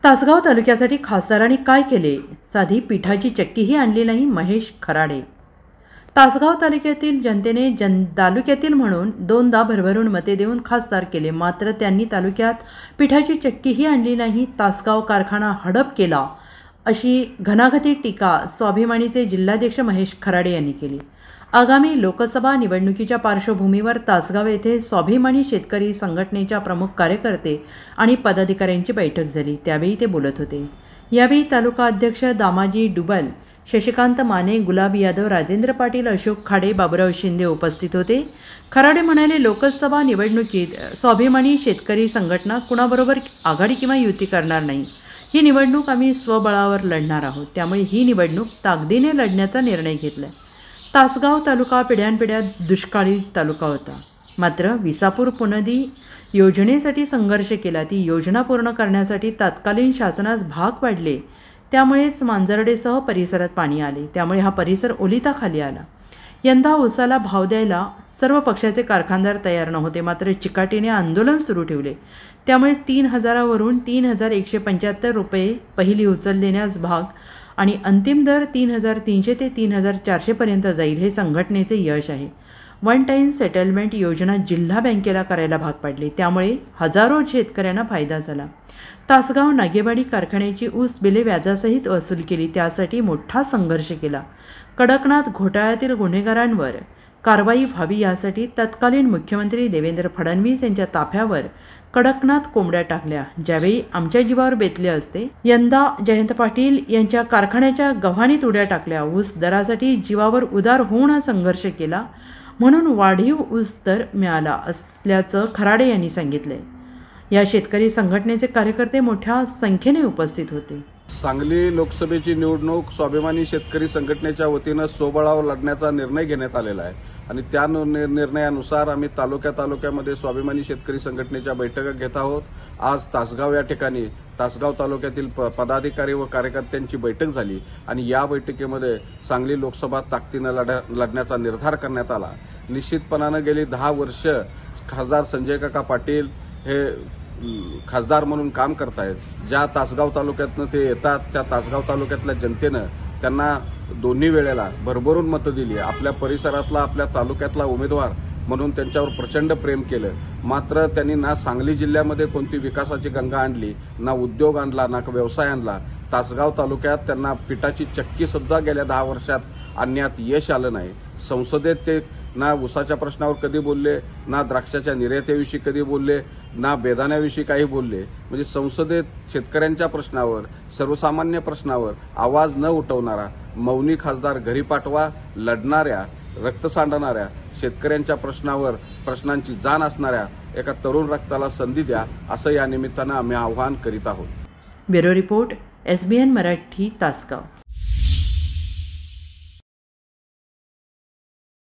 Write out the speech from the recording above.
तासगाव तालुक्यासाठी खासदारांनी काय केले? साधी पिठाची चक्कीही आणली नाही. महेश खराडे. तासगाव तालुक्यातील जनतेने तालुक्यातील म्हणून दोनदा भरभरून मते देऊन खासदार केले, मात्र त्यांनी तालुक्यात पिठाची चक्कीही आणली नाही. तासगाव कारखाना हडप केला, अशी घणाघाती टीका स्वाभिमानीचे जिल्हाध्यक्ष महेश खराडे यांनी केली. आगामी लोकसभा निवडणुकीच्या पार्श्वभूमीवर तासगाव येथे स्वाभिमानी शेतकरी संघटनेच्या प्रमुख कार्यकर्ते आणि पदाधिकाऱ्यांची बैठक झाली, त्यावेळी ते बोलत होते. यावेळी तालुका अध्यक्ष दामाजी डुबल, शशिकांत माने, गुलाब यादव, राजेंद्र पाटील, अशोक खाडे, बाबुराव शिंदे उपस्थित होते. खराडे म्हणाले, लोकसभा निवडणुकीत स्वाभिमानी शेतकरी संघटना कुणाबरोबर आघाडी किंवा युती करणार नाही. ही निवडणूक आम्ही स्वबळावर लढणार आहोत, त्यामुळे ही निवडणूक ताकदीने लढण्याचा निर्णय घेतला. तासगाव तालुका पिढ्यानपिढ्या दुष्काळी तालुका होता, मात्र विसापूर पुनदी योजनेसाठी संघर्ष केला. ती योजना पूर्ण करण्यासाठी तत्कालीन शासनास भाग पाडले, त्यामुळेच मांजर्डेसह परिसरात पाणी आले, त्यामुळे हा परिसर ओलिताखाली आला. यंदा ऊसाला भाव द्यायला सर्व पक्षाचे कारखानदार तयार नव्हते, मात्र चिकाटीने आंदोलन सुरू ठेवले. त्यामुळे 3,000 वरून 3,175 रुपये पहिली उचल देण्यास भाग आणि अंतिम दर 3,300 ते 3,400 पर्यंत जाईल. हे संघटनेचे यश आहे. वन टाइम सेटलमेंट योजना जिल्हा बँकेला करायला भाग पाडली, त्यामुळे हजारो शेतकऱ्यांना फायदा झाला. तासगाव नागेवाडी कारखान्याची ऊस बिले व्याजासहित वसूल केली, त्यासाठी मोठा संघर्ष केला. कडकनाथ घोटाळ्यातील गुन्हेगारांवर कारवाई व्हावी यासाठी तत्कालीन मुख्यमंत्री देवेंद्र फडणवीस यांच्या ताफ्यावर कडकनाथ कोंबड्या टाकल्या, ज्यावेळी आमच्या जीवावर बेतले असते. यंदा जयंत पाटील यांच्या कारखान्याच्या गव्हाणीत उड्या टाकल्या. ऊस दरासाठी जीवावर उदार होऊन संघर्ष केला, म्हणून वाढीव ऊस दर मिळाला असल्याचं खराडे यांनी सांगितले. या शेतकरी संघटनेचे कार्यकर्ते मोठ्या संख्येने उपस्थित होते. सांगली लोकसभेची निवडणूक स्वाभिमानी शेतकरी संघटनेच्या वतीनं स्वबळावर लढण्याचा निर्णय घेण्यात आलेला आहे आणि त्या निर्णयानुसार आम्ही तालुक्यामध्ये स्वाभिमानी शेतकरी संघटनेच्या बैठका घेत आहोत. आज तासगाव या ठिकाणी तासगाव तालुक्यातील पदाधिकारी व कार्यकर्त्यांची बैठक झाली आणि या बैठकीमध्ये सांगली लोकसभा ताकदीनं लढण्याचा निर्धार करण्यात आला. निश्चितपणानं गेली 10 वर्ष खासदार संजय काका पाटील हे खासदार म्हणून काम करतायत. ज्या तासगाव तालुक्यातनं ते येतात त्या तासगाव तालुक्यातल्या जनतेनं त्यांना दोन्ही वेळेला भरभरून मतं दिली. आपल्या परिसरातला आपल्या तालुक्यातला उमेदवार म्हणून त्यांच्यावर प्रचंड प्रेम केलं, मात्र त्यांनी ना सांगली जिल्ह्यामध्ये कोणती विकासाची गंगा आणली, ना उद्योग आणला, ना व्यवसाय आणला. तासगाव तालुक्यात त्यांना पिठाची चक्की सुद्धा गेल्या 10 वर्षात आणण्यात यश आलं नाही. संसदेत ते ना ऊसाच्या प्रश्नावर कधी बोलले, ना द्राक्षाच्या निर्यातीविषयी कधी बोलले, ना बेदाण्याविषयी काही बोलले. म्हणजे संसदेत शेतकऱ्यांच्या प्रश्नावर, सर्वसामान्य प्रश्नावर आवाज न उठवणारा मौनी खासदार घरी पाठवा. लढणाऱ्या, रक्त सांडणाऱ्या शेतकऱ्यांच्या प्रश्नांची जाण असणाऱ्या एका तरुण रक्ताला संधी द्या, असं या निमित्तानं आम्ही आवाहन करीत आहोत. Bureau report, SBN Marathi, Tasgaon.